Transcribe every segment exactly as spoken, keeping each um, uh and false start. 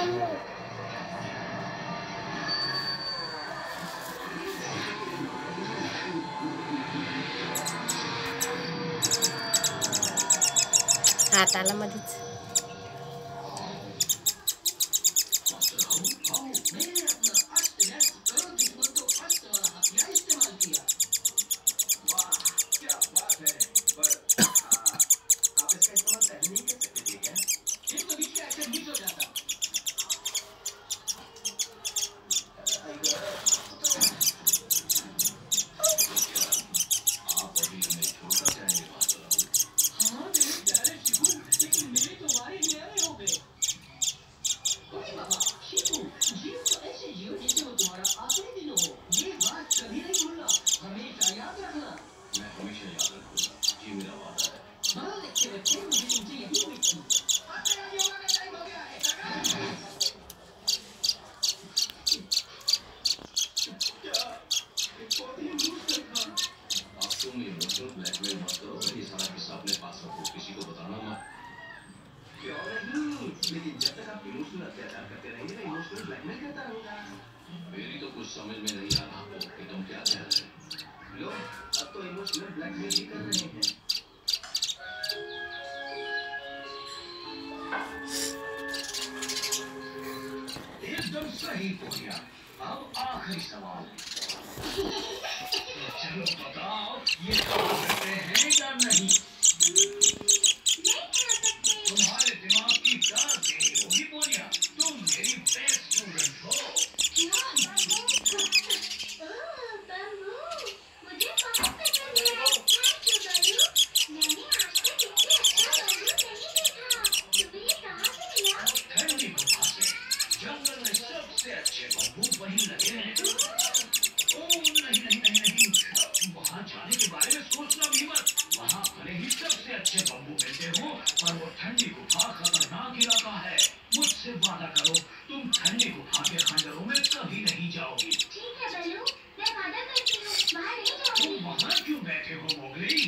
हाताला मध्येच लेकिन जब तक आप इमोशनल अत्याचार करते रहेंगे ना इमोशनल ब्लैकमेल करता रहूंगा। मेरी तो कुछ समझ में नहीं आ रहा कि तुम क्या कह रहे हो। लो अब तो इमोशनल ब्लैकमेल ही कर रहे हैं। एकदम सही बोलिया। अब आखिरी सवाल चलो बताओ ये खा सकते हैं या नहीं? तुम्हारे दिमाग की चाल तेरी होगी बोलिया। तुम मेरी बेस्ट स्टूडेंट हो। मुझे बहुत पसंद है। थैंक यू बालू। मैंने आज तक इतने अच्छा बालू नहीं देखा। तुम्हें ये कहाँ से मिला? ठंडी गुफा से। जंगल में सबसे अच्छे बम्बू वहीं लगे हैं। ओ नहीं नहीं नहीं नहीं वहाँ जाने के बारे में सोचना भी मत। वहाँ भले ही सबसे अच्छे बम्बू मिलते हो पर वो ठंडी गुफा खतरनाक इलाका है। मुझसे वादा करो तुम ठंडी गुफा के खंडरों में कभी नहीं जाओगी। ठीक है बालू मैं वादा करती हूँ वहाँ नहीं जाऊंगी। तुम वहाँ क्यों बैठे हो मोगली?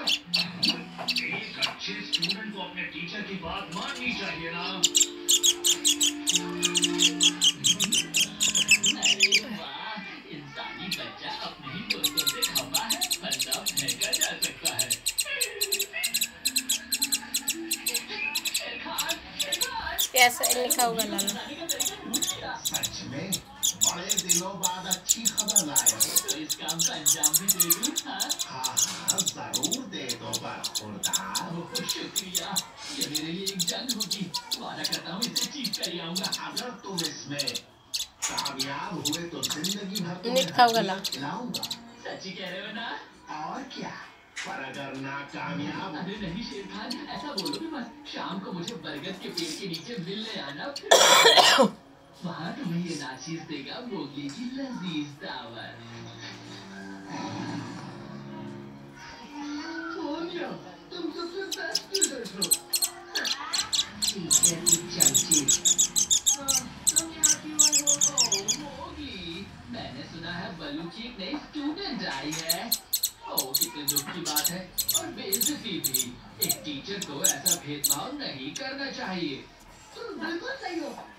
एक अच्छे स्टूडेंट को अपने टीचर की बात माननी चाहिए ना। इंसानी बच्चा अपने ही दोस्तों से खफा है बंदा फेंका जा सकता है। कैसे लिखा होगा लाला? सच में बड़े दिनों बाद अच्छी खबर लाए हो तो इस काम का अंजाम भी दे दूं। हाँ हाँ जरूर दे दो बरखुरदार। शुक्रिया ये मेरे लिए एक जंग होगी। वादा करता हूँ इसे जीत कर ही आऊंगा। अगर तुम इसमें कामयाब हुए तो जिंदगी भर खिलाऊंगा। सच्ची कह रहे हो ना? और क्या पर अगर नाकामयाब। अरे नहीं शेर खान ऐसा बोलो भी मत। शाम को मुझे बरगद के पेड़ के नीचे मिलने आना। वहाँ तुम्हें ये नाचीज देगा मोगली की लजीज दावत। तुम सबसे बेस्ट स्टूडेंट हो। टीचर की चमची। तुम यहाँ क्यों आए हो? ओह मोगली मैंने सुना है बलू की एक नई स्टूडेंट आई है। ओह कितने दुख की बात है और बेइज्जती भी। एक टीचर को ऐसा भेदभाव नहीं करना चाहिए। तुम बिल्कुल सही हो।